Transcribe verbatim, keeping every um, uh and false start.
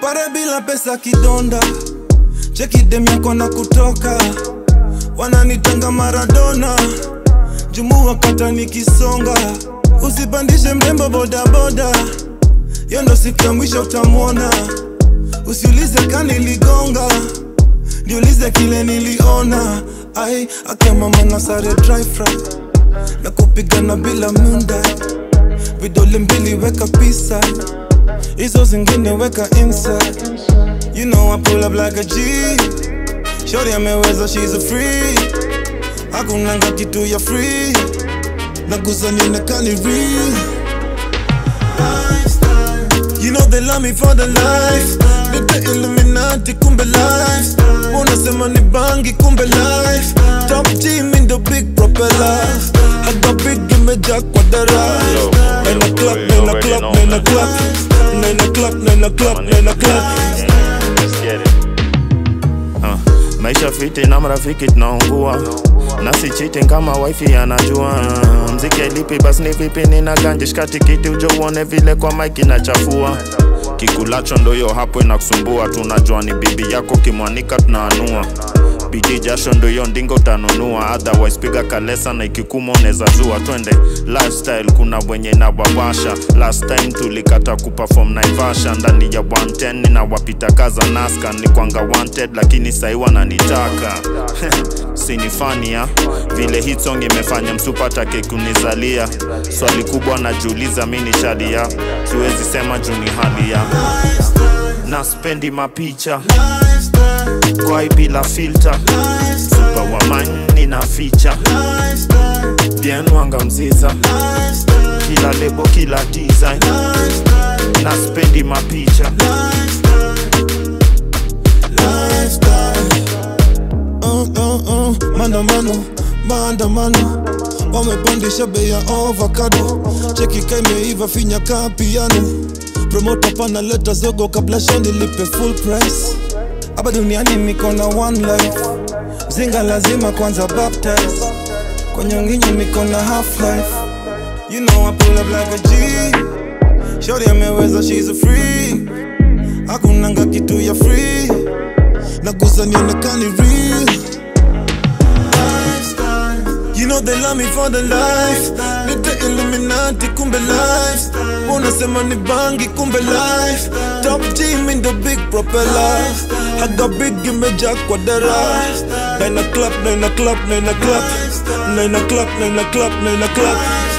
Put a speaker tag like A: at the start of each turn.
A: Pare bila pesa kidonda, cheki dem yako na kutoka. Wananitanga Maradona, jumu wakata nikisonga. Usipandishe mrembo boda boda, yo ndo siku ya mwisho utamuona. Usiulize kani ligonga, niulize kile niliona. Ai, akema mana sare dry fry, na kupigana bila munda. Vidole mbili weka pisa, hizo zingine weka inside. You know I pull up like a G, shorty ameweza, she's a free. Hakunanga kitu ya free, nagusa nionekani real. You know they love me for the life, nite Illuminati kumbe life. Unasema ni bangi kumbe life, top team in the big propeller. I got big image kwa dara. Nine o'clock, nine o'clock, nine o'clock, nine o'clock, nine o'clock, nine o'clock.
B: Let's get it. Uh, maisha fiti na marafiki tunaungua, na si cheating kama wifi anajua. Mziki lipi basi ni vipi, nina ganja shikati kiti ujo uone vile kwa mic inachafua. Kikulacho ndo yo hapo inakusumbua, tunajua ni bibi yako kimwanika tunaanua. Bidii jasho ndo yo ndingo tanunua, otherwise piga kalesa na ikikumo uneza zua. Twende lifestyle kuna wenye na wawasha, last time tulikata kuperform Naivasha. Ndani ya one ten nina wapita kaza naska, ni kwanga wanted lakini sai wananitaka. Sini funny ya, vile hit song imefanya msupa take kunizalia. Swali kubwa najiuliza mimi ni shadia, siwezi sema juu ni hali ya na spendi mapicha kwa bila filter. Super woman nina feature, bien wanga mziza, kila lebo kila design. Na spendi mapicha
A: uh, uh, uh. Mano mano, manda mano, wamepandisha bei ya avocado. Cheki kaimeiva finya ka piano. Promoter pana leta zogo kabla shani lipe full price. Hapa duniani niko na one life, zinga lazima kwanza baptize. Kwa nyonginyo niko na half life. You know I pull up like a G, shorty ameweza, she's a free. Hakunanga kitu ya free, nagusa nionekani real. You know they love me for the life, nite Illuminati kumbe life. Unasema ni bangi kumbe life, top team in the big propeller. I got big image kwa dara. Nine o'clock, nine o'clock, nine o'clock, nine o'clock, nine o'clock, nine o'clock.